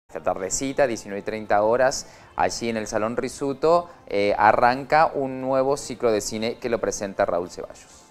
Esta tardecita, 19:30 horas, allí en el Salón Risuto, arranca un nuevo ciclo de cine que lo presenta Raúl Ceballos.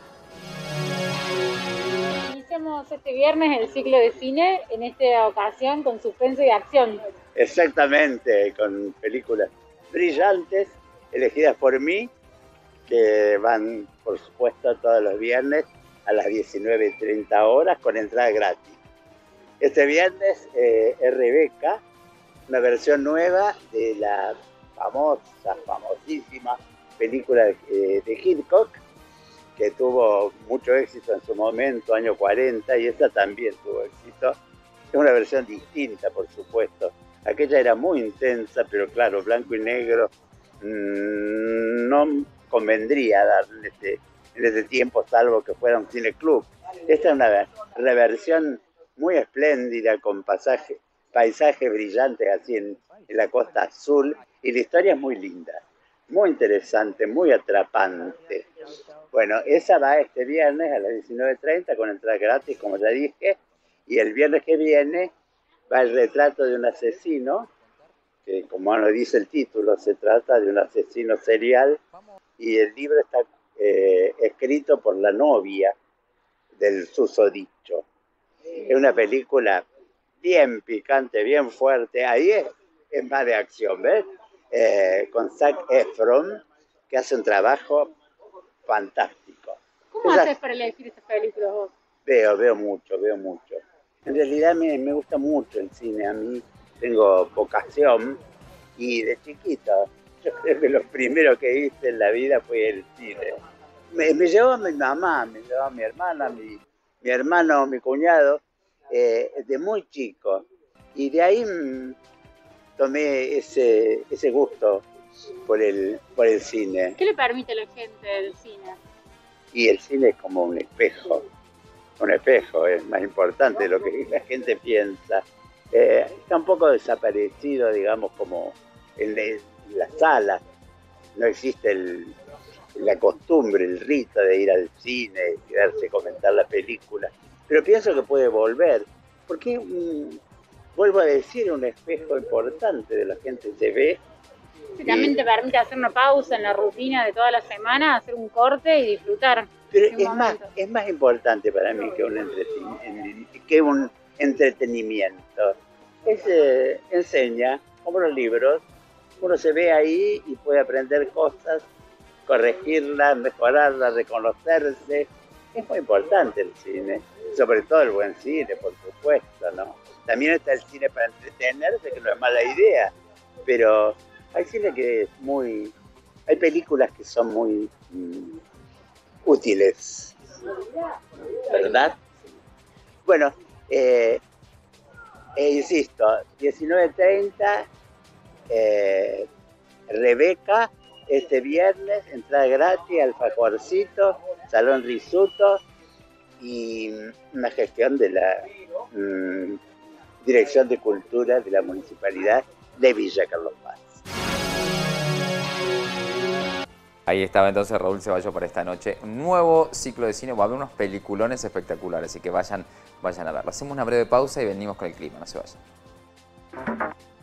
Iniciamos este viernes el ciclo de cine, en esta ocasión con suspenso y acción. Exactamente, con películas brillantes, elegidas por mí, que van, por supuesto, todos los viernes a las 19:30 horas con entrada gratis. Este viernes es Rebeca, una versión nueva de la famosísima película de Hitchcock, que tuvo mucho éxito en su momento, año 40, y esta también tuvo éxito. Es una versión distinta, por supuesto. Aquella era muy intensa, pero claro, blanco y negro no convendría darle en ese tiempo, salvo que fuera un cineclub. Esta es una reversión muy espléndida, con paisajes brillantes así en la costa azul, y la historia es muy linda, muy interesante, muy atrapante. Bueno, esa va este viernes a las 19:30 con entrada gratis, como ya dije, y el viernes que viene va el retrato de un asesino, que como lo dice el título, se trata de un asesino serial, y el libro está escrito por la novia del susodicho. Es una película bien picante, bien fuerte. Ahí es más de acción, ¿ves? Con Zac Efron, que hace un trabajo fantástico. ¿Cómo haces para elegir estas películas vos? Veo mucho. En realidad me gusta mucho el cine. A mí tengo vocación, y de chiquito yo creo que lo primero que hice en la vida fue el cine. Me llevó a mi mamá, me llevó a mi hermana, mi hermano, mi cuñado, de muy chico. Y de ahí tomé ese gusto por el cine. ¿Qué le permite a la gente del cine? Y el cine es como un espejo, es más importante de lo que la gente piensa. Está un poco desaparecido, digamos, como en las salas. No existe la costumbre, el rito de ir al cine, quedarse a comentar la película. Pero pienso que puede volver, porque vuelvo a decir, un espejo importante de la gente se ve. Sí, también te permite hacer una pausa en la rutina de toda la semana, hacer un corte y disfrutar. Pero es más importante para mí que un entretenimiento. Enseña, como los libros, uno se ve ahí y puede aprender cosas, corregirlas, mejorarlas, reconocerse. Es muy importante el cine, sobre todo el buen cine, por supuesto, ¿no? También está el cine para entretenerse, que no es mala idea, pero hay cine que es hay películas que son muy útiles, ¿verdad? Bueno, insisto, 19:30, Rebeca, este viernes, entrada gratis, alfajorcito, Salón Risuto, y una gestión de la Dirección de Cultura de la Municipalidad de Villa Carlos Paz. Ahí estaba entonces Raúl Ceballos para esta noche. Un nuevo ciclo de cine, va a haber unos peliculones espectaculares, así que vayan a verlo. Hacemos una breve pausa y venimos con el clima, no se vayan.